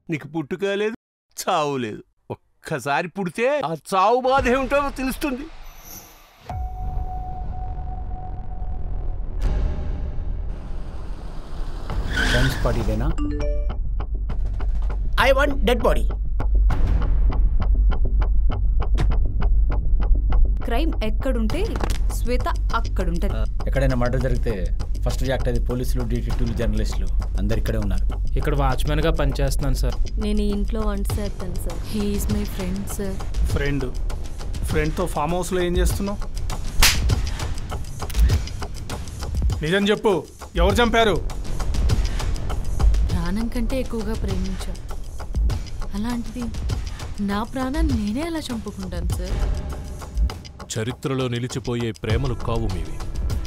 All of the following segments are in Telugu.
నీకు పుట్టుక లేదు, చావు లేదు. ఒక్కసారి పుడితే ఆ చావు బాధ ఏమిటో తెలుస్తుంది. I want dead body. Crime ఎక్కడుంటే శ్వేత అక్కడుంటది. ఎక్కడైనా మర్డర్ జరిగితే ఫస్ట్ రియాక్ట్ అయ్యేది పోలీసులు, డిటెక్టివ్లు, జర్నలిస్టులు అందరు ఇక్కడే ఉన్నారు. ఇక్కడ వాచ్మెన్గా పనిచేస్తున్నాను సార్. నేను ఈ ఇంట్లో వంట చేస్తాను sir. He is my friend sir. ఫ్రెండ్తో ఫామ్ హౌస్లో ఏం చేస్తున్నావు? నిజం చెప్పు, ఎవరు చంపారు? ప్రాణం కంటే ఎక్కువగా ప్రేమించా. అలాంటిది నా ప్రాణాన్ని నేనే అలా చంపుకుంటాను సార్. చరిత్రలో నిలిచిపోయే ప్రేమలు కావు మీవి.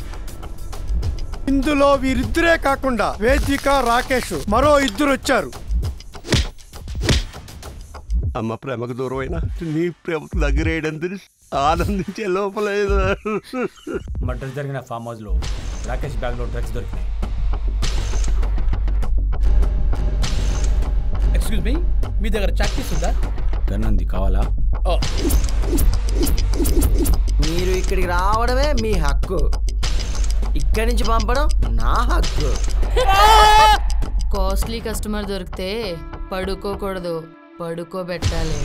ఇందులో వీరిద్దరే కాకుండా వేదిక, రాకేష్ మరో ఇద్దరు వచ్చారు. అమ్మ ప్రేమకు దూరమైనా నీ ప్రేమకు దగ్గరేయడం తెలిసి ఆనందించే లోపలేదు. మర్డర్ జరిగిన ఫామ్ హౌస్లో రాకేష్ బ్యాగ్లో డ్రగ్స్ దొరికినాయి. ఎక్స్క్యూజ్ మీ, మీ దగ్గర చాక్పీస్ ఉందా? గన్ ఉంది, కావాలా? మీరు ఇక్కడికి రావడమే మీ హక్కు, ఇక్కడి నుంచి పంపడం నా హక్కు. కాస్ట్లీ కస్టమర్ దొరికితే పడుకోకూడదు, పడుకోబెట్టాలి.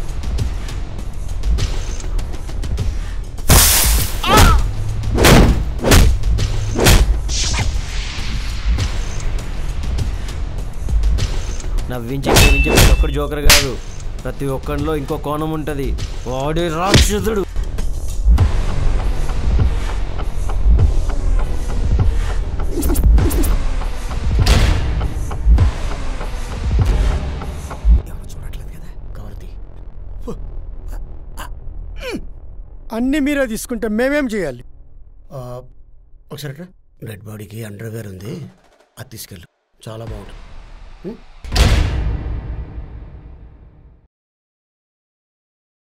నవ్వించే ప్రేమించే ప్రతి ఒక్కడు జోకర్ కాదు, ప్రతి ఒక్కడిలో ఇంకో కోణం ఉంటుంది. వాడే రాక్షసుడు. అన్ని మీరే తీసుకుంటే మేమేం చేయాలి? ఒకసారి డెడ్ బాడీకి అండర్వేర్ ఉంది, అది తీసుకెళ్ళు, చాలా బాగుంటుంది.